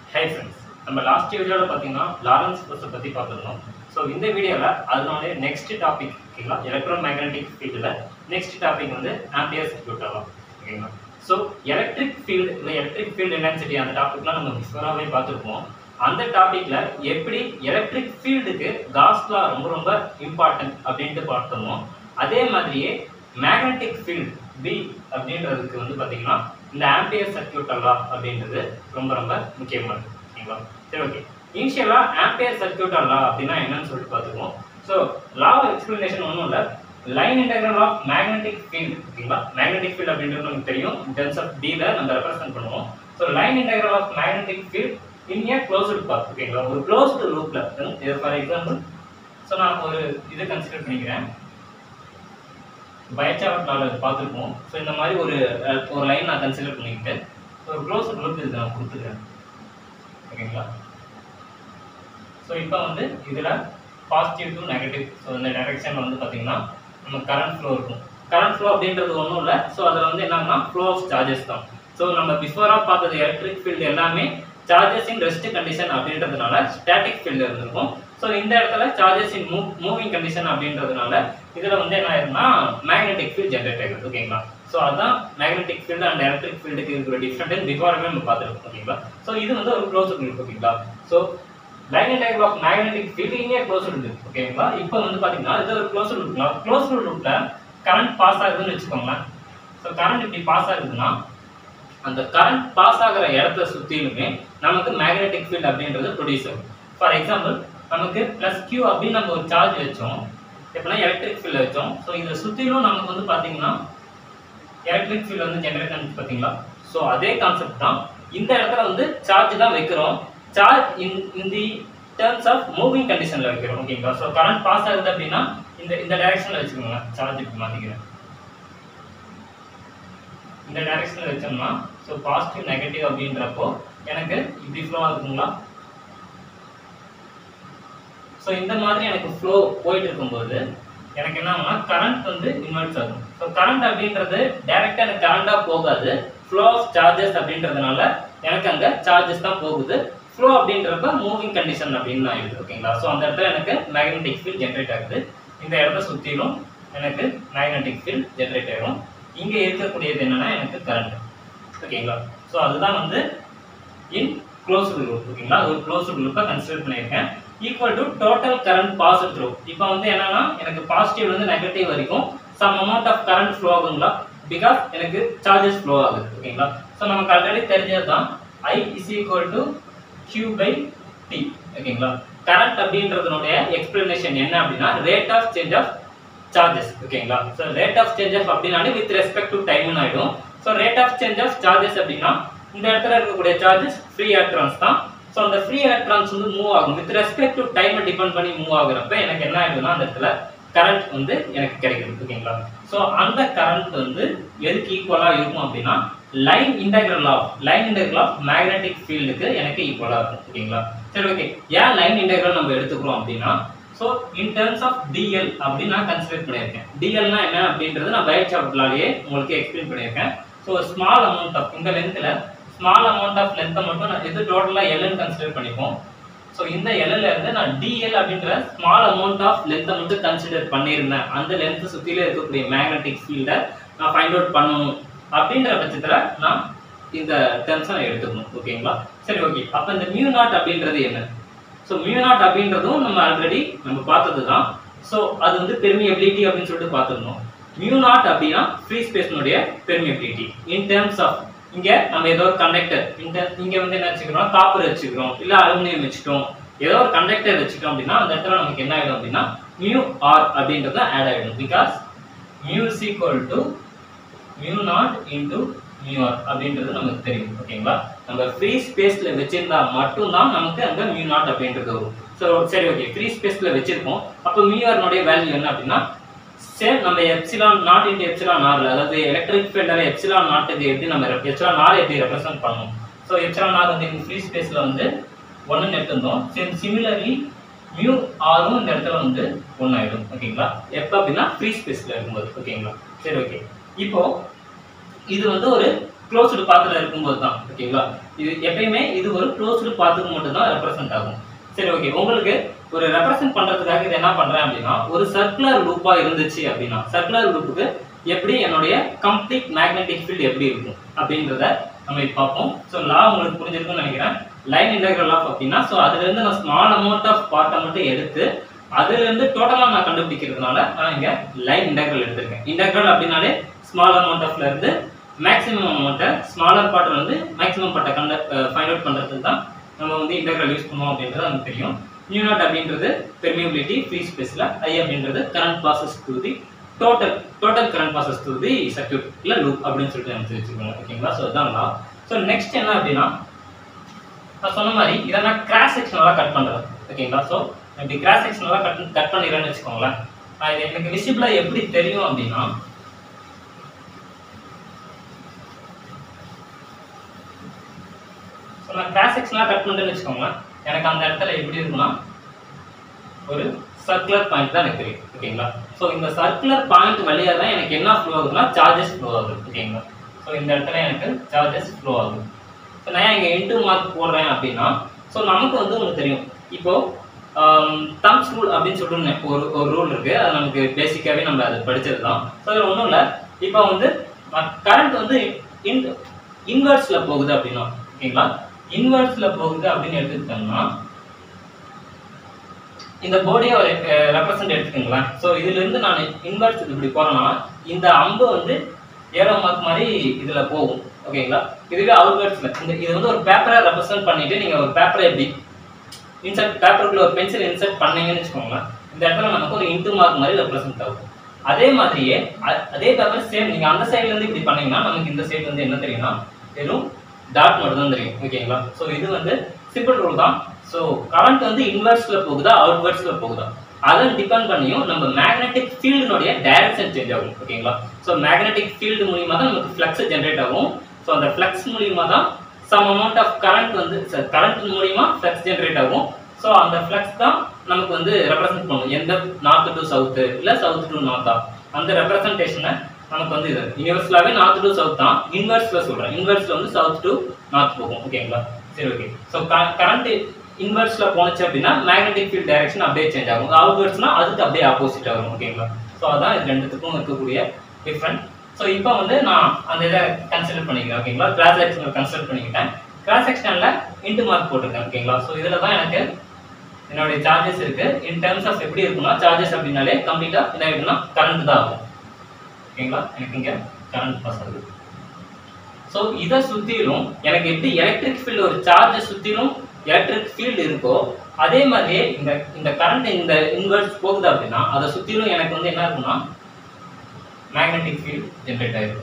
Hi friends, நம்ம last வீடியோல பாத்தீங்கன்னா லாரன்ஸ் ஃபோர்ஸை பத்தி பார்த்திருந்தோம். ஸோ இந்த வீடியோல அதனுடைய நெக்ஸ்ட் டாபிக் ஓகேங்களா, எலக்ட்ரோமேக்னெட்டிக் ஃபீல்டில் நெக்ஸ்ட் டாபிக் வந்து ஆம்பியர் சர்க்யூட் ஆகும் ஓகேங்களா. ஸோ எலக்ட்ரிக் ஃபீல்டு இன்டென்சிட்டி அந்த டாபிக்லாம் நம்ம பிஃபோராகவே பார்த்துருப்போம். அந்த டாபிக்ல எப்படி எலக்ட்ரிக் ஃபீல்டுக்கு காஸ் லா ரொம்ப இம்பார்ட்டன்ட் அப்படின்ட்டு பார்த்தோமோ, அதே மாதிரியே மேக்னெட்டிக் ஃபீல்டு பி அப்படின்றதுக்கு வந்து பார்த்தீங்கன்னா இந்த ஆம்பியர் சர்க்யூட் லா அப்படின்றது ரொம்ப முக்கியமானது ஓகேங்களா. சரி, ஓகே. இனிஷியலா ஆம்பியர் சர்க்யூட் லா அப்படின்னா என்னன்னு சொல்லிட்டு பார்த்துக்குவோம். ஸோ லா எக்ஸ்பிளனேஷன் ஒன்றும் இல்லை, line integral of magnetic field ஓகேங்களா. மேக்னெட்டிக் ஃபீல்டு அப்படின்றது நமக்கு தெரியும், இன் டெர்ம்ஸ் ஆஃப் டி ல நம்ம ரெப்ரசென்ட் பண்ணுவோம். So line integral of magnetic field in a closed path ஓகேங்களா, ஒரு க்ளோஸ்டு லூப்ல. ஃபார் எக்ஸாம்பிள், ஸோ நான் ஒரு இதை கன்சிடர் பண்ணிக்கிறேன், பையர்சாவர்ட் லால பார்த்துருப்போம். ஸோ இந்த மாதிரி ஒரு லைன் நான் கன்சிடர் பண்ணிக்கிட்டு ஒரு க்ளோஸ்டு லூப் இதுக்கு நான் கொடுத்துக்கிறேன் ஓகேங்களா. ஸோ இப்போ வந்து இதில் பாசிட்டிவ் டு நெகட்டிவ், ஸோ இந்த டைரக்ஷனில் வந்து பார்த்தீங்கன்னா நம்ம கரண்ட் ஃப்ளோ இருக்கும். கரண்ட் ஃப்ளோ அப்படின்றது ஒன்றும் இல்லை, ஸோ அதில் வந்து என்னன்னா ஃப்ளோ ஆஃப் சார்ஜஸ் தான். ஸோ நம்ம பிஃபோராக பார்த்தது எலக்ட்ரிக் ஃபீல்டு எல்லாமே சார்ஜஸ் இன் ரெஸ்ட் கண்டிஷன் அப்படின்றதுனால ஸ்டாட்டிக் ஃபீல்டு இருந்திருக்கும். ஸோ இந்த இடத்துல சார்ஜஸ் இன் மூவிங் கண்டிஷன் அப்படின்றதுனால இதில் வந்து என்ன ஆயிருக்குன்னா மேக்னெட்டிக் ஃபீல்டு ஜென்ரேட் ஆகிருக்கு ஓகேங்களா. ஸோ அதுதான் மேக்னெட்டிக் ஃபீல்டு அண்ட் எலக்ட்ரிக் ஃபீல்டுக்கு இருக்கிற டிஃப்ரெண்ட் பிஃபோராகவே நம்ம பார்த்துருக்கோம் ஓகேங்களா. ஸோ இது வந்து ஒரு க்ளோஸ்டு லூப் ஓகேங்களா. So line integral of magnetic field இங்கே க்ளோஸ்டு லூப் ஓகேங்களா. இப்போ வந்து பார்த்தீங்கன்னா இது ஒரு க்ளோஸ்டு லூப்னா, க்ளோஸ்டு லூப்ல கரண்ட் பாஸ் ஆகுதுன்னு வச்சுக்கோங்களேன். ஸோ கரண்ட் இப்படி பாஸ் ஆகுதுன்னா அந்த கரண்ட் பாஸ் ஆகிற இடத்த சுற்றிலுமே நமக்கு மேக்னெட்டிக் ஃபீல்டு அப்படின்றது ப்ரொடியூஸ் ஆகும். ஃபார் எக்ஸாம்பிள், நமக்கு ப்ளஸ் கியூ அப்படின்னு நம்ம ஒரு சார்ஜ் வச்சோம், எப்படின்னா எலக்ட்ரிக் ஃபீல்டு வச்சோம். ஸோ இதை சுற்றிலும் நமக்கு வந்து பார்த்தீங்கன்னா எலக்ட்ரிக் ஃபீல்டு வந்து ஜென்ரேட் ஆகுது பார்த்தீங்களா. ஸோ அதே கான்செப்ட் தான், இந்த இடத்துல வந்து சார்ஜ் தான் வைக்கிறோம், charge in the terms of moving கண்டிஷனில் வைக்கிறோம் ஓகேங்களா. ஸோ கரண்ட் பாஸ் ஆகுது அப்படின்னா இந்த டைரக்ஷனில் வச்சுக்கோங்க, சார்ஜ் இப்படி மாற்றிக்கிறேன், இந்த டைரக்ஷனில் வச்சோம்னா ஸோ பாசிட்டிவ் நெகட்டிவ் அப்படின்றப்போ எனக்கு இப்படி ஃப்ளோ ஆகுதுங்களா. ஸோ இந்த மாதிரி எனக்கு ஃப்ளோ போயிட்டு இருக்கும்போது எனக்கு என்ன ஆகும்னா கரண்ட் வந்து இன்வெர்ஸ் ஆகும். ஸோ கரண்ட் அப்படின்றது டைரக்டாக எனக்கு கரண்டாக போகாது, ஃப்ளோ ஆஃப் சார்ஜஸ் அப்படின்றதுனால எனக்கு அங்கே சார்ஜஸ் தான் போகுது. ஃப்ளோ அப்படின்றப்ப மூவிங் கண்டிஷன் அப்படின்னு ஆயிடுது ஓகேங்களா. ஸோ அந்த இடத்துல எனக்கு மேக்னெட்டிக் ஃபீல்ட் ஜென்ரேட் ஆகுது, இந்த இடத்த சுற்றிலும் எனக்கு மேக்னெட்டிக் ஃபீல்ட் ஜென்ரேட் ஆகிடும். இங்கே இருக்கக்கூடியது என்னன்னா எனக்கு கரண்ட் ஓகேங்களா. ஸோ அதுதான் வந்து இன் க்ளோஸ்டு லூப் ஓகேங்களா. ஒரு க்ளோஸ்டு லூப்பை கன்சிடர் பண்ணியிருக்கேன். Equal to total current pass through. இப்போ வந்து என்னன்னா எனக்கு பாசிட்டிவ்ல இருந்து நெகட்டிவ் வரைக்கும் some amount of current flow ஆகுங்களா, பிகாஸ் எனக்கு சார்ஜஸ் ஃப்ளோ ஆகுது ஓகேங்களா. ஸோ நமக்கு ஆல்ரெடி தெரிஞ்சது தான் I is equal to Q by T ஓகேங்களா. கரண்ட் அப்படின்றதுனுடைய எக்ஸ்பிளனேஷன் என்ன அப்படின்னா rate of change of charges ஓகேங்களா. So rate of change of அப்படின்னாலே வித் ரெஸ்பெக்ட் டு டைம்னு ஆகிடும். So rate of change of charges அப்படின்னா இந்த இடத்துல இருக்கக்கூடிய சார்ஜஸ் ஃப்ரீ எலக்ட்ரான்ஸ் தான். ஸோ அந்த ஃப்ரீ எலக்ட்ரான்ஸ் வந்து மூவ் ஆகும் வித் ரெஸ்பெக்ட் டு டைமை டிபெண்ட் பண்ணி மூவ் ஆகுறப்ப எனக்கு என்ன ஆகிடுதுன்னா அந்த இடத்துல கரண்ட் வந்து எனக்கு கிடைக்குது ஓகேங்களா. ஸோ அந்த கரண்ட் வந்து எதுக்கு ஈக்குவலாக இருக்கும் அப்படின்னா லைன் இன்டெக்ரல் ஆஃப் மேக்னெட்டிக் ஃபீல்டுக்கு எனக்கு ஈக்குவலாக இருக்கும் ஓகேங்களா. சரி, ஓகே. ஏன் லைன் இன்டெக்ரல் நம்ம எடுத்துக்கிறோம் அப்படின்னா, so in terms of dl அப்படின்னு நான் கன்சிடர் பண்ணியிருக்கேன். டிஎல்னா என்ன அப்படின்றது நான் பையர்சாவர்ட் லாலேயே உங்களுக்கு எக்ஸ்பிளைன் பண்ணியிருக்கேன். ஸோ ஸ்மால் அமௌண்ட் ஆஃப் இந்த லென்த்தில் ஸ்மால் அமௌண்ட் ஆஃப் லென்த்தை மட்டும் நான் இது டோட்டலாக எல்னு கன்சிடர் பண்ணிப்போம். ஸோ இந்த எல்ல இருந்து நான் டிஎல் அப்படின்ற ஸ்மால் அமௌண்ட் ஆஃப் லென்த்தை மட்டும் கன்சிடர் பண்ணியிருந்தேன். அந்த லென்த்து சுற்றிலே இருக்கக்கூடிய மேக்னெட்டிக் ஃபீல்டை நான் ஃபைண்ட் அவுட் பண்ணணும் அப்படின்ற பட்சத்தில் நான் இந்த டெர்ம்ஸை நான் எடுத்துக்கணும் ஓகேங்களா. சரி, ஓகே. அப்போ இந்த மியூ நாட் அப்படின்றது என்ன? ஸோ மியூ நாட் அப்படின்றதும் நம்ம ஆல்ரெடி நம்ம பார்த்தது தான். ஸோ அது வந்து பெர்மியபிலிட்டி அப்படின்னு சொல்லிட்டு பார்த்துருந்தோம். மியூ நாட் அப்படின்னா ஃப்ரீ ஸ்பேஸ்னுடைய பெர்மியபிலிட்டி இன் டர்ம்ஸ் ஆஃப், இங்கே நம்ம ஏதோ ஒரு கண்டக்டர் இங்கே வந்து என்ன வச்சுக்கிறோம், காப்பர் வச்சுக்கிறோம், இல்லை அலுமினியம் வச்சுட்டோம், ஏதோ ஒரு கண்டக்டர் வச்சுட்டோம் அப்படின்னா அந்த இடத்துல நமக்கு என்ன ஆகிடும் அப்படின்னா மியூ ஆர் அப்படின்றது ஆட் ஆகிடும். Because mu is equal to mu naught into mu r அப்படின்றது நமக்கு தெரியும் ஓகேங்களா. நம்ம ஃப்ரீ ஸ்பேஸ்ல வச்சிருந்தா மட்டும்தான் நமக்கு அங்கே மியூ நாட் அப்படின்றது வரும். ஸோ சரி, ஓகே. ஃப்ரீ ஸ்பேஸ்ல வச்சிருக்கோம், அப்போ மியூ ஆர்னுடைய வேல்யூ என்ன அப்படின்னா சேம் நம்ம எப்சிலான் நாட் இன்டு எப்சிலான் ஆர்ல, அதாவது எலக்ட்ரிக் ஃபீல்டால எப்சிலான் நாட்டுக்கு எப்படி நம்ம எப்சிலான் ஆர் எப்படி ரெப்ரசென்ட் பண்ணணும். ஸோ எப்சிலான் ஆர் வந்து ஃப்ரீ ஸ்பேஸ்ல வந்து 1ன்னு எடுத்திருந்தோம். சிமிலர்லி மியூ ஆரும் இந்த இடத்துல வந்து 1 ஆயிடும் ஓகேங்களா. எப்போ அப்படின்னா ஃப்ரீ ஸ்பேஸ்ல இருக்கும்போது ஓகேங்களா. சரி, ஓகே. இப்போ இது வந்து ஒரு க்ளோஸ்டு பாத்தில் இருக்கும்போது தான். ஓகேங்களா, இது எப்பயுமே இது ஒரு க்ளோஸ்டு பாத்துக்கு மட்டும் தான் ரெப்ரசென்ட் ஆகும். சரி, ஓகே. உங்களுக்கு ஒரு ரெப்ரசென்ட் பண்றதுக்காக இது என்ன பண்றேன் அப்படின்னா, ஒரு சர்க்குலர் லூப்பா இருந்துச்சு அப்படின்னா, சர்க்குலர் லூப்புக்கு எப்படி என்னுடைய கம்ப்ளீட் மேக்னெட்டிக் ஃபீல்டு எப்படி இருக்கும் அப்படின்றத நம்ம இப்போ பார்ப்போம். ஸோ லா உங்களுக்கு புரிஞ்சிருக்கும்னு நினைக்கிறேன். லைன் இன்டெக்ரல் ஆஃப் அப்படின்னா, ஸோ அதுல இருந்து நான் ஸ்மால் அமௌண்ட் ஆஃப் பார்ட்டை மட்டும் எடுத்து அதுல இருந்து டோட்டலா நான் கண்டுபிடிக்கிறதுனால நான் இங்க லைன் இன்டெக்ரல் எடுத்திருக்கேன். இன்டெக்ரல் அப்படின்னாலே ஸ்மால் அமௌண்ட் ஆஃப்ல இருந்து மேக்ஸிமம் அமௌண்ட்டை, ஸ்மாலர் பார்ட்ல இருந்து மேக்ஸிமம் பார்ட்டை ஃபைண்ட் அவுட் பண்றதுக்கு தான் நம்ம வந்து இன்டெக்ரல் யூஸ் பண்ணுவோம் அப்படின்றது நமக்கு தெரியும். மியூ நாட் அப்படின்றது பெர்மியபிலிட்டி ஃப்ரீ ஸ்பேஸ்ல, ஐ அப்படின்றது current passes to the total current passes to the circuit இல்ல லூப் அப்படின்னு சொல்லிட்டு நம்ம வச்சுக்கோங்க. ஓகேங்களா, ஸோ அதுதான் லா. ஸோ நெக்ஸ்ட் என்ன அப்படின்னா, நான் சொன்ன மாதிரி இதை நான் கிராஸ் செக்ஷனலா கட் பண்றேன். ஓகேங்களா, ஸோ இப்படி கிராஸ் செக்ஷனலா கட் பண்ணிடுறேன்னு வச்சுக்கோங்களேன். இது எனக்கு விசிபிளா எப்படி தெரியும் அப்படின்னா, நான் கிராஸ் செக்ஷனலா கட் பண்ணுறேன்னு வச்சுக்கோங்களேன். எனக்கு அந்த இடத்துல எப்படி இருக்குன்னா ஒரு சர்க்குலர் பாயிண்ட் தான் எனக்கு தெரியும். ஓகேங்களா, ஸோ இந்த சர்க்குலர் பாயிண்ட் வழியாக தான் எனக்கு என்ன ஃப்ளோ ஆகுதுன்னா சார்ஜஸ் ஃப்ளோ ஆகுது. ஓகேங்களா, ஸோ இந்த இடத்துல எனக்கு சார்ஜஸ் ஃப்ளோ ஆகுது. ஸோ நான் இங்கே இன்டூ மார்க் போடுறேன் அப்படின்னா, ஸோ நமக்கு வந்து உங்களுக்கு தெரியும், இப்போ தம்ஸ் ரூல் அப்படின்னு சொல்லிட்டு ஒரு ரூல் இருக்கு. அது நமக்கு பேசிக்காவே நம்ம அதை படிச்சது தான். ஸோ அதில் ஒன்றும் இல்லை, இப்போ வந்து கரண்ட் வந்து இன்வெர்ஸ்ல போகுது அப்படின்னா, ஓகேங்களா, இன்வெர்ஸ்ல போகுது அப்படின்னு எடுத்துக்கிட்டோம்னா இந்த போர்டையை ரெப்ரசென்ட் எடுத்துக்கோங்களேன். ஸோ இதுல இருந்து நான் இன்வெர்ஸ் இப்படி போறேன்னா இந்த அம்பு வந்து ஏரோ மார்க் மாதிரி இதுல போகும். ஓகேங்களா, இதுவே அவுட்வெர்ட்ஸ்ல இது வந்து ஒரு பேப்பரை ரெப்ரசென்ட் பண்ணிட்டு நீங்க ஒரு பேப்பரை எப்படி இன்சர்ட் பேப்பருக்குள்ள ஒரு பென்சில் இன்சர்ட் பண்ணீங்கன்னு வச்சுக்கோங்களேன், இந்த இடத்துல நமக்கு ஒரு இன்டூ மார்க் மாதிரி ரெப்ரசென்ட் ஆகும். அதே மாதிரியே அதே பேப்பர் சேம் நீங்க அந்த சைட்ல இருந்து இப்படி பண்ணீங்கன்னா நமக்கு இந்த சைடு வந்து என்ன தெரியும்னா வெறும் டாட் மட்டும் தான் தெரியும். ஓகேங்களா, ஸோ இது வந்து சிம்பிள் ரூல் தான். ஸோ கரண்ட் வந்து இன்வெர்ஸ்ல போகுதா அவுட்வெர்ட்ஸ்ல போகுதா அதை டிபெண்ட் பண்ணியும் நம்ம மேக்னெட்டிக் ஃபீல்டினுடைய டைரக்ஷன் சேஞ்ச் ஆகும். ஓகேங்களா, ஸோ மேக்னெட்டிக் ஃபீல்டு மூலியமா தான் நமக்கு ஃப்ளக்ஸ் ஜென்ரேட் ஆகும். ஸோ அந்த ஃப்ளக்ஸ் மூலியமா தான் சம் அமௌண்ட் ஆஃப் கரண்ட் வந்து கரண்ட் மூலியமா ஃப்ளக்ஸ் ஜென்ரேட் ஆகும். ஸோ அந்த ஃப்ளக்ஸ் தான் நமக்கு வந்து ரெப்ரசென்ட் பண்ணும், எந்த நார்த் டு சவுத்து இல்லை சவுத் டு நார்த்தா அந்த ரெப்ரசன்டேஷனை நமக்கு வந்து இது யூனிவர்ஸ்லாவே நார்த் டு சவுத் தான். இன்வெர்ஸ்ல சொல்றேன், இன்வெர்ஸ்ல வந்து சவுத் டு நார்த் போகும். ஓகேங்களா, சரி, ஓகே. ஸோ கரண்ட் இன்வெர்ஸ்ல போனச்சு அப்படின்னா மேக்னெட்டிக் ஃபீல்ட் டைரக்ஷன் அப்படியே சேஞ்ச் ஆகும். அவுட்வெர்ட்ஸ்னா அதுக்கு அப்படியே ஆப்போசிட் ஆகும். ஓகேங்களா, ஸோ அதான் இது ரெண்டுத்துக்கும் இருக்கக்கூடிய டிஃப்ரெண்ட். ஸோ இப்போ வந்து நான் அந்த இதை கன்சிடர் பண்ணிக்கிறேன். ஓகேங்களா, கிராஸ் செக்ஷனில் கன்சிடர் பண்ணிக்கிட்டேன். கிராஸ் செக்ஷனில் இன்ட்டு மார்க் போட்டிருக்கேன். ஓகேங்களா, ஸோ இதில் தான் எனக்கு என்னுடைய சார்ஜஸ் இருக்கு. இன் டர்ம்ஸ் ஆஃப் எப்படி இருக்குன்னா சார்ஜஸ் அப்படின்னாலே கம்ப்ளீட்டா என்ன ஆகுதுன்னா கரண்ட் தான் ஆகும். ஓகேங்களா, எனக்கு இங்க கரண்ட் பாஸ் ஆகுது. ஸோ இதை சுத்திலும் எனக்கு எப்படி எலக்ட்ரிக் ஃபீல்டு ஒரு சார்ஜை சுத்திலும் எலக்ட்ரிக் ஃபீல்டு இருக்கோ அதே மாதிரியே இந்த கரண்ட் இந்த இன்வெர்ஸ் போகுது அப்படின்னா அதை சுத்திலும் எனக்கு வந்து என்ன இருக்குன்னா மேக்னெட்டிக் ஃபீல்டு ஜென்ரேட் ஆகிடும்.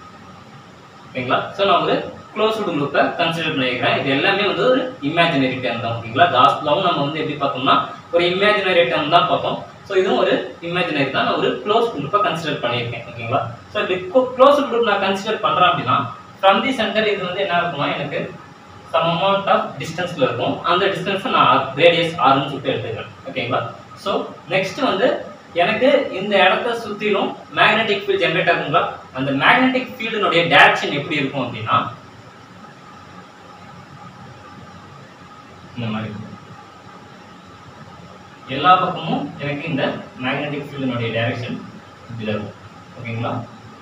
ஓகேங்களா, ஸோ நான் ஒரு க்ளோஸ்டு லூப்பை கன்சிடர் பண்ணிக்கிறேன். இது எல்லாமே வந்து ஒரு இமேஜினரி டேர்ம் தான். ஓகேங்களா, காஸ்லாவும் நம்ம வந்து எப்படி பார்த்தோம்னா ஒரு இமேஜினரி டேர்ம் தான் பார்த்தோம். ஸோ இதுவும் ஒரு இமேஜினரி தான். நான் ஒரு க்ளோஸ்டு லூப்பை கன்சிடர் பண்ணியிருக்கேன். ஓகேங்களா, ஸோ இப்படி க்ளோஸ்டு லூப் நான் கன்சிடர் பண்ணுறேன் அப்படின்னா ஃப்ரம் தி சென்டர் இது வந்து என்ன இருக்கும்னா எனக்கு சம் அமௌண்ட் ஆஃப் டிஸ்டன்ஸ்ல இருக்கும். அந்த டிஸ்டன்ஸை நான் ரேடியஸ் ஆர்னு சொல்லிட்டு எடுத்துக்கிறேன். ஓகேங்களா, ஸோ நெக்ஸ்ட் வந்து எனக்கு இந்த இடத்த சுற்றிலும் மேக்னெட்டிக் ஃபீல்டு ஜென்ரேட் ஆகுங்களா, அந்த மேக்னெட்டிக் ஃபீல்டினுடைய டைரக்ஷன் எப்படி இருக்கும் அப்படின்னா இந்த மாதிரி எல்லா பக்கமும் எனக்கு இந்த மேக்னெட்டிக் ஃபீல்டினுடைய டைரக்ஷன் இப்படி இருக்கும். ஓகேங்களா,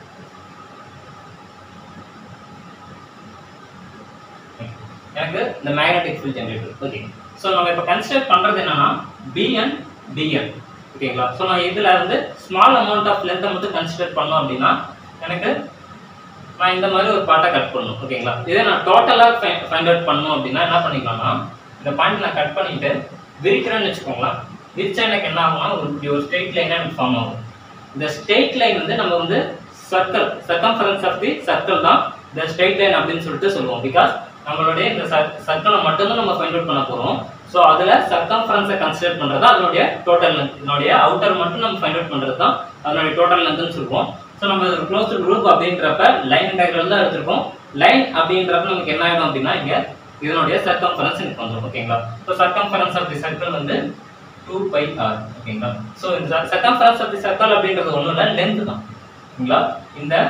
எனக்கு இந்த magnetic field generator. Okay, so நம்ம இப்போ கன்சிடர் பண்ணுறது என்னன்னா பிஎன் டிஎன். ஓகேங்களா, ஸோ நான் இதில் வந்து ஸ்மால் அமௌண்ட் ஆஃப் லென்த்தை மட்டும் கன்சிடர் பண்ணோம் அப்படின்னா எனக்கு நான் இந்த மாதிரி ஒரு பார்ட்டை கட் பண்ணணும். ஓகேங்களா, இதே நான் டோட்டலாக ஃபைண்ட் அவுட் பண்ணணும் அப்படின்னா என்ன பண்ணிக்கலாம்னா இந்த பாயிண்ட் நான் கட் பண்ணிட்டு விரிக்கிறேன்னு வச்சுக்கோங்களேன். விரிச்சா எனக்கு என்ன ஆகும்னா ஒரு ஸ்ட்ரெயிட் லைனாக எனக்கு ஃபார்ம் ஆகும். இந்த ஸ்ட்ரெயிட் லைன் வந்து நம்ம வந்து சர்க்கம்ஃபரன்ஸ் ஆஃப் தி சர்க்கிள் தான் இந்த ஸ்ட்ரெயிட் லைன் அப்படின்னு சொல்லிட்டு சொல்லுவோம். பிகாஸ் நம்மளுடைய இந்த சர்க்கிளை மட்டும்தான் நம்ம ஃபைண்ட் அவுட் பண்ண போகிறோம். ஸோ அதில் சர்க்கம்ஃபரன்ஸை கன்சிடர் பண்ணுறது அதனுடைய டோட்டல் லென்த், இதனுடைய அவுட்டர் மட்டும் நம்ம ஃபைண்ட் அவுட் பண்ணுறது தான் அதனுடைய டோட்டல் லென்த்னு சொல்லுவோம். ஸோ நம்ம க்ளோஸ்டு குரூப் அப்படின்றப்ப லைன் இன்டெக்ரல் தான் எடுத்திருக்கோம். லைன் அப்படின்றப்ப நமக்கு என்ன ஆகிடும் அப்படின்னா இங்கே இதனுடைய சர்க்கம்ஃபரன்ஸ் எனக்கு வந்துடும். ஓகேங்களா, so circumference of the circle வந்து 2πr. ஓகேங்களா, ஸோ இந்த சர்க்கம்ஃபரன்ஸ் ஆஃப் தி சர்க்கிள் அப்படின்றது ஒன்றும் இல்லை, லென்த் தான். ஓகேங்களா, இந்த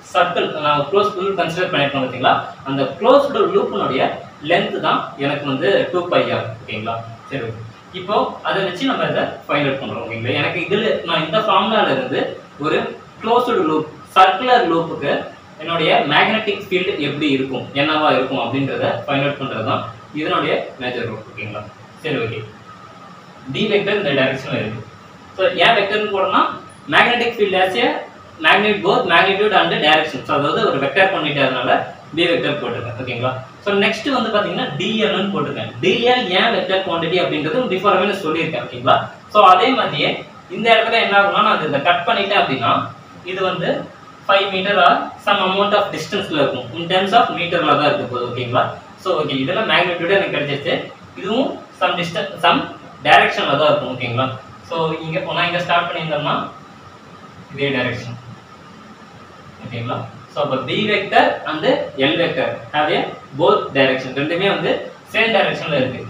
சர்க்கிள் நான் க்ளோஸ்டு லூப் கன்சிடர் பண்ணிருக்கோம் பார்த்தீங்களா, அந்த க்ளோஸ்டு லூப்பினுடைய லென்த் தான் எனக்கு வந்து 2πr. ஓகேங்களா? சரி, இப்போ அதை வச்சு நம்ம இதை ஃபைண்ட் அவுட் பண்ணுறோம். ஓகேங்களா? எனக்கு இதில் நான் இந்த ஃபார்முலால இருந்து ஒரு க்ளோஸ்டு லூப் சர்க்குலர் லூப்புக்கு என்னுடைய மேக்னெட்டிக் ஃபீல்டு எப்படி இருக்கும், என்னவா இருக்கும் அப்படின்றத ஃபைண்ட் அவுட் பண்ணுறது தான் இதனுடைய மேஜர் ரூல். ஓகேங்களா? சரி, ஓகே. டி வெக்டர் இந்த டைரக்ஷனில் இருக்குது. ஸோ ஏன் வெக்டர்னு போடணும்னா magnetic field as a magnet both magnitude and directions, அதாவது ஒரு வெக்டர் பண்ணிட்டதுனால டி வெக்டர் போட்டிருக்கேன். ஓகேங்களா? ஸோ நெக்ஸ்ட் வந்து பார்த்தீங்கன்னா டிஎல்னு போட்டிருக்கேன். டிஎல் ஏன் வெக்டர் குவான்டிட்டி அப்படின்றது பிஃபோராகவே சொல்லியிருக்கேன். ஓகேங்களா? ஸோ அதே மாதிரியே இந்த இடத்துல என்ன ஆகும்னா நான் இதை கட் பண்ணிட்டேன் அப்படின்னா இது வந்து 5 metre or some amount of டிஸ்டன்ஸ்ல இருக்கும். இன் டெர்ம்ஸ் ஆஃப் மீட்டர்ல தான் இருக்க போகுது. ஓகேங்களா? ஸோ ஓகே, இதெல்லாம் மேக்னிடியூட் எனக்கு கிடைச்சிச்சு. இதுவும் சம் டிஸ்டன்ஸ் சம் டைரக்ஷன்ல தான் இருக்கும். ஓகேங்களா? ஸோ இங்கே நான் இங்கே ஸ்டார்ட் பண்ணியிருந்தோம்னா இதே டைரக்ஷன். ஓகேங்களா? ஸோ அப்போ B vector and L vector have a both direction, ரெண்டுமே வந்து சேம் டைரக்ஷன்ல இருக்கு.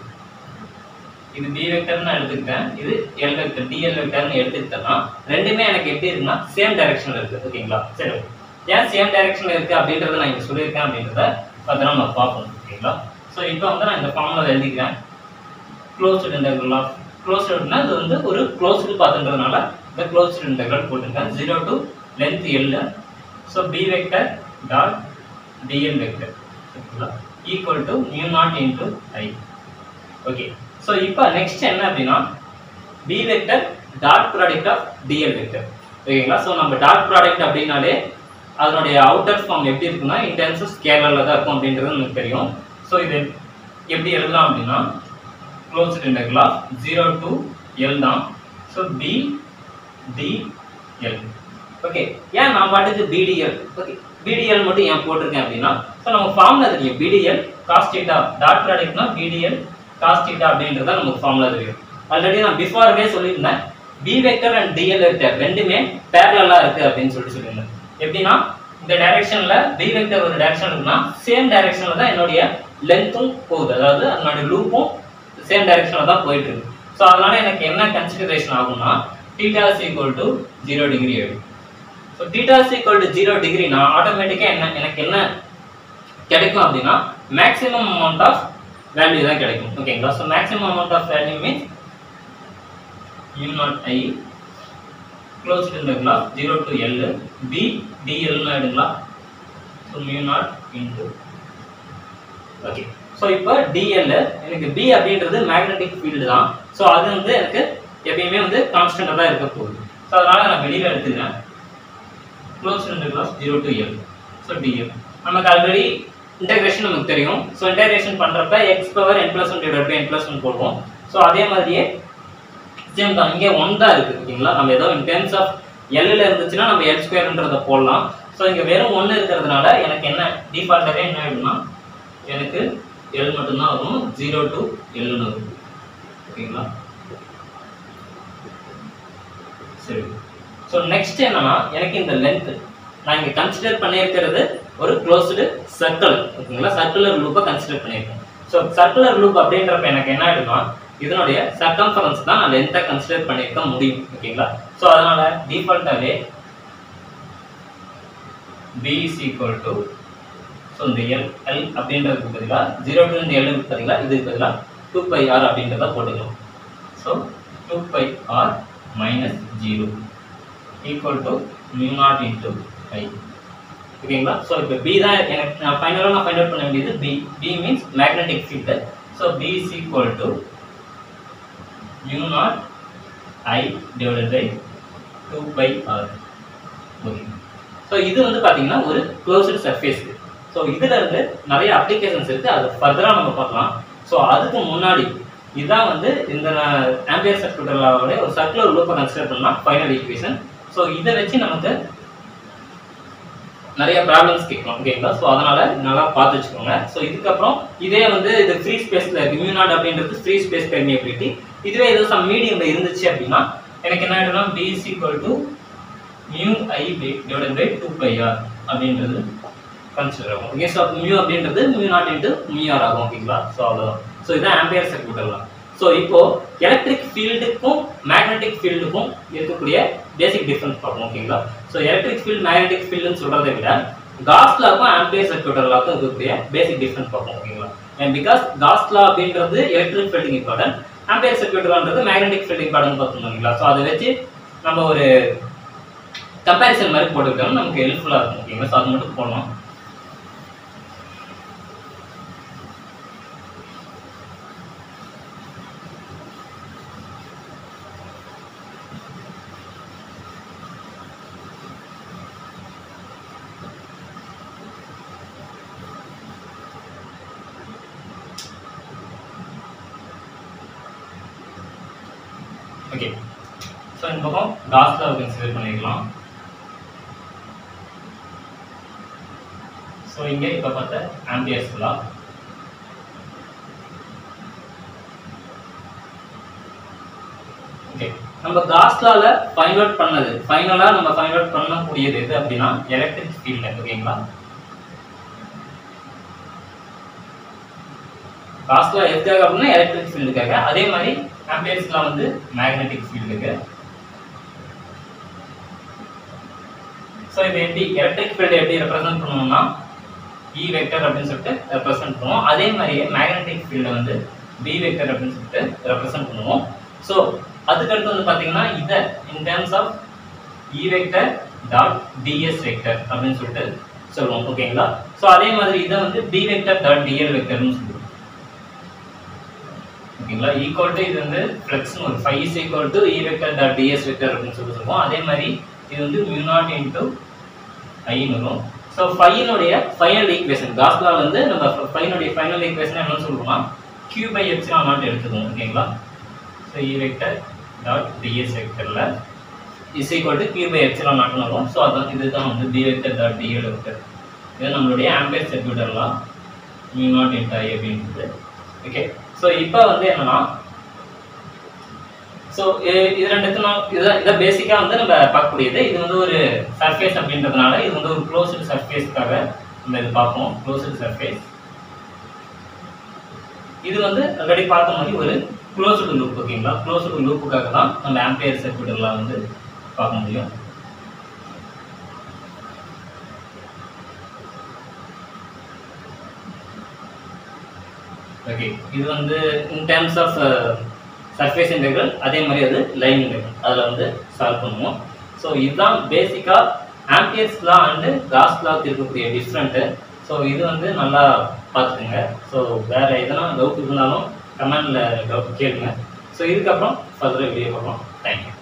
இது பி வெக்டர்னு எடுத்துக்கிட்டேன், இது எல் வெக்டர் டிஎல் வெக்டர்னு எடுத்துக்கிட்டேன்னா ரெண்டுமே எனக்கு எப்படி இருக்குன்னா சேம் டைரக்ஷன்ல இருக்கு. ஓகேங்களா? சரி, ஏன் சேம் டைரக்ஷன்ல இருக்கு அப்படின்றத நான் இங்க சொல்லியிருக்கேன் அப்படின்றத பார்த்தா நம்ம பார்ப்போம். ஓகேங்களா? ஸோ இப்போ வந்து நான் இந்த ஃபார்முலா எழுதிக்கிறேன். க்ளோஸ்டு இன்டெக்ரல் ஆஃப் க்ளோஸ்டுனா இது வந்து ஒரு க்ளோஸ்டு பாத்துன்றதுனால இந்த க்ளோஸ்டு இன்டெக்ரல் போட்டுருக்கேன். 0 to length L. So B vector dot dl vector equal to mu naught into I. Okay, so இப்போ நெக்ஸ்ட் என்ன அப்படின்னா B vector dot product of dl vector. ஓகேங்களா? So நம்ம டாட் ப்ராடக்ட் அப்படின்னாலே அதனுடைய outer form எப்படி இருக்குன்னா இன் டெர்ம்ஸ் ஆஃப் ஸ்கேலர்ல தான் இருக்கும் அப்படின்றது நமக்கு தெரியும். ஸோ இது எப்படி எழுதலாம் அப்படின்னா closed integral of 0 to L தான். So B d l. Okay, ஏன் நான் பாட்டுக்கு பிடிஎல், ஓகே பிடிஎல் மட்டும் ஏன் போட்டிருக்கேன் அப்படின்னா ஸோ நம்ம ஃபார்முலா தெரியும் பிடிஎல் காஸ் தீட்டா டாட் ப்ராடக்ட்னா பிடிஎல் காஸ் தீட்டா அப்படின்றத நமக்கு ஃபார்முலா தெரியும். ஆல்ரெடி நான் பிஃபோர்வே சொல்லியிருந்தேன் B vector and dl vector ரெண்டுமே பேரலா இருக்கு அப்படின்னு சொல்லியிருந்தேன். எப்படின்னா இந்த டைரக்ஷன்ல பி வெக்டர் ஒரு டைரக்ஷன் இருக்குன்னா சேம் டைரக்ஷன்ல தான் என்னுடைய லென்த்தும் போகுது, அதாவது அதனுடைய லூப்பும் சேம் டைரக்ஷன்ல தான் போயிட்டு இருக்கு. ஸோ அதனால எனக்கு என்ன கன்சிடரேஷன் ஆகும்னா θ is equal to 0 degree ஆகும். So θ is equal to 0 degree னா ஆட்டோமேட்டிக்கா எனக்கு என்ன கிடைக்கும் அப்படின்னா மேக்ஸிமம் அமௌண்ட் ஆஃப் வேல்யூ தான் கிடைக்கும். ஓகேங்களா? So maximum amount of value means u naught I closed interval of 0 to L b dl னு எடுங்களா. So mu naught into okay. So இப்போ dl எனக்கு b அப்படின்றது மேக்னெட்டிக் ஃபீல்டு தான். ஸோ அது வந்து எனக்கு எப்பயுமே வந்து கான்ஸ்டன்டா தான் இருக்க போகுது. ஸோ அதனால நான் வெளியில எடுத்துக்கிறேன் closed interval of 0 to L. So dl நமக்கு ஆல்ரெடி இன்டகிரேஷன் நமக்கு தெரியும். ஸோ இன்டகிரேஷன் பண்றப்ப x power n+1 divided by n+1 போடுவோம். ஸோ அதே மாதிரியே சேம் தான் இங்கே 1 தான் இருக்கு. ஓகேங்களா? நம்ம ஏதோ இன் டெர்ம்ஸ் ஆஃப் L ல இருந்துச்சுன்னா நம்ம L ஸ்கொயர்ன்றத போடலாம். ஸோ இங்க வெறும் 1 இருக்கிறதுனால எனக்கு என்ன டிஃபால்ட்டாவே என்ன ஆயிடும்னா எனக்கு L மட்டும் தான் வரும், 0 to L னு வரும். ஓகேங்களா? சரி, ஸோ நெக்ஸ்ட் என்னன்னா எனக்கு இந்த லென்த் நான் இங்க கன்சிடர் பண்ணியிருக்கிறது ஒரு க்ளோஸ்டு சர்க்கிள். ஓகேங்களா? சர்க்குலர் லூப்பை கன்சிடர் பண்ணியிருக்கேன். ஸோ சர்க்குலர் லூப் அப்படின்றப்ப எனக்கு என்ன ஆயிடும்னா இதனுடைய சர்க்கம்ஃபரன்ஸ் தான் நான் லென்த்தை கன்சிடர் பண்ணியிருக்க முடியும். ஓகேங்களா? ஸோ அதனால டிஃபால்ட்டாகவே b is equal to so இந்த L அப்படின்றதுக்கு பதிலாக 0 to இந்த L க்கு பதிலாக இதுக்கு பதிலாக 2πr அப்படின்றத போட்டுக்கலாம். So 2πr minus 0 equal to mu naught into I. ஓகேங்களா? ஸோ இப்போ b தான் எனக்கு நான் ஃபைனலாக நான் ஃபைண்ட் அவுட் பண்ண வேண்டியது b means magnetic field. So b is equal to mu naught I divided by 2πr. Okay. So இது வந்து பார்த்தீங்கன்னா ஒரு க்ளோஸ்டு சர்ஃபேஸ். ஸோ இதுல இருந்து நிறைய அப்ளிகேஷன்ஸ் இருக்கு, அது ஃபர்தரா நம்ம பார்க்கலாம். ஸோ அதுக்கு முன்னாடி இதான் வந்து இந்த ஆம்பியர் சர்க்யூட்டர் லாவோட ஒரு சர்க்குலர் லூப்பை கன்சிடர் பண்ணா ஃபைனல் ஈக்குவேஷன். ஸோ இதை வச்சு நமக்கு நிறைய ப்ராப்ளம்ஸ் கேட்கலாம். ஓகேங்களா? ஸோ அதனால நல்லா பார்த்து வச்சுக்கோங்க. ஸோ இதுக்கப்புறம் இதே வந்து இது ஃப்ரீ ஸ்பேஸ்ல இருக்கு, மியூ நாட் அப்படின்றது ஃப்ரீ ஸ்பேஸ் பெர்மியபிலிட்டி. இதுவே ஏதோ சம் மீடியம்ல இருந்துச்சு அப்படின்னா எனக்கு என்ன ஆயிடும்னா b is equal to mu I divided by 2πr அப்படின்றது கன்சிடர் ஆகும். ஓகே, ஸோ mu அப்படின்றது mu naught into mu r ஆகும். ஓகேங்களா? ஸோ அவ்வளோதான். ஸோ இதான் ஆம்பியர் சர்க்யூட்டர்லாம். ஸோ இப்போ எலக்ட்ரிக் ஃபீல்டுக்கும் மேக்னெட்டிக் ஃபீல்டுக்கும் இருக்கக்கூடிய பேசிக் டிஃபரன்ஸ் பார்ப்போம். ஓகேங்களா? ஸோ எலக்ட்ரிக் ஃபீல்ட் மேக்னெட்டிக் ஃபீல்டுன்னு சொல்றதை விட காஸ் லாக்கும் ஆம்பியர் சர்க்யூட் லாக்கும் இருக்கக்கூடிய பேசிக் டிஃபரன்ஸ் பார்ப்போம். ஓகேங்களா? அண்ட் பிகாஸ் காஸ் லா அப்படின்றது எலக்ட்ரிக் ஃபீல்டிங் இம்பார்ட்டன்ட், ஆம்பியர் சர்க்யூட் லான்றது மேக்னெட்டிக் ஃபீல்ட் இம்பார்ட்டன்ட் பார்த்தோம். ஓகேங்களா? ஸோ அதை வச்சு நம்ம ஒரு கம்பேரிசன் மாதிரி போட்டுக்கிட்டோம்னா நமக்கு ஹெல்ப்ஃபுல்லாக இருக்கும். ஓகேங்களா? ஸோ அது மட்டும் போடணும். ஓகே, ஸோ இந்த பக்கம் காஸ் லா கன்சிடர் பண்ணிக்கலாம். ஸோ இங்கே இப்போ பார்த்த ஆம்பியர்ஸ் லா. ஓகே, நம்ம காஸ் லால ஃபைண்ட் அவுட் பண்ணது ஃபைனலாக நம்ம ஃபைண்ட் அவுட் பண்ணக்கூடியது எது அப்படின்னா எலக்ட்ரிக் ஃபீல்டு. ஓகேங்களா? காஸ் லா எதுக்காக அப்படின்னா எலக்ட்ரிக் ஃபீல்டுக்காக, அதே மாதிரி ஆம்பியர்ஸ் லா வந்து மேக்னெட்டிக் ஃபீல்டுக்கு. ஸோ இது எப்படி எலக்ட்ரிக் ஃபீல்டு எப்படி ரெப்ரசென்ட் பண்ணணும்னா E வெக்டர் அப்படின்னு சொல்லிட்டு ரெப்ரசென்ட் பண்ணுவோம். அதே மாதிரியே மேக்னெட்டிக் ஃபீல்டை வந்து B வெக்டர் அப்படின்னு சொல்லிட்டு ரெப்ரசென்ட் பண்ணுவோம். ஸோ அதுக்கடுத்து வந்து பார்த்தீங்கன்னா இதை in terms of E vector dot ds vector அப்படின்னு சொல்லிட்டு சொல்லுவோம். ஓகேங்களா? ஸோ அதே மாதிரி இதை வந்து B வெக்டர் டாட் dl வெக்டர்னு சொல்லுவோம். ஓகேங்களா? ஈக்குவல் டு இது வந்து ஃப்ளக்ஸ்னு ஒரு phi is equal to E vector dot ds vector அப்படின்னு சொல்லுவோம். அதே மாதிரி இது வந்து mu naught into I ன்னு வரும். ஸோ ஃபைனுடைய ஃபைனல் ஈக்குவேஷன் காஸ் லா வந்து நம்ம ஃபைனுடைய ஃபைனல் ஈக்குவேஷன் என்னன்னு சொல்லுவோம்னா q by epsilon naught எடுத்துக்கோம். ஓகேங்களா? So E vector dot ds வெக்டர்ல is equal to q by epsilon naught ன்னு வரும். ஸோ அதான் இதுதான் வந்து B vector dot dl vector. இது நம்மளுடைய ஆம்பியர் சர்க்யூட் எல்லாம் mu naught into I அப்படின்றது. ஓகே, ஸோ இப்போ வந்து என்னன்னா ஸோ இது ரெண்டுத்துக்கும் இதை பேசிக்காக வந்து நம்ம பார்க்கக்கூடியது. இது வந்து ஒரு சர்ஃபேஸ் அப்படின்றதுனால இது வந்து ஒரு க்ளோஸ்டு சர்ஃபேஸ்க்காக நம்ம இது பார்ப்போம். க்ளோஸ்டு சர்ஃபேஸ் இது வந்து ஆல்ரெடி பார்த்த மாதிரி ஒரு க்ளோஸ்டு லூப். ஓகேங்களா? க்ளோஸ்டு லூப்புக்காக தான் நம்ம ஆம்பியர் சர்க்யூட் எல்லாம் வந்து பார்க்க முடியும். ஓகே, இது வந்து in terms of surface integral, அதே மாதிரி அது லைன் இன்டெக்ரல் அதில் வந்து சால்வ் பண்ணுவோம். ஸோ இதுதான் பேசிக்காக Ampere's law and Gauss law இருக்கக்கூடிய டிஃப்ரெண்ட்டு. ஸோ இது வந்து நல்லா பார்த்துக்குங்க. ஸோ வேறு எதனா டவுட் இருந்தாலும் கமெண்டில் டவுட் கேளுங்க. ஸோ இதுக்கப்புறம் ஃபர்தராக வீடியோ பார்ப்போம். தேங்க்யூ.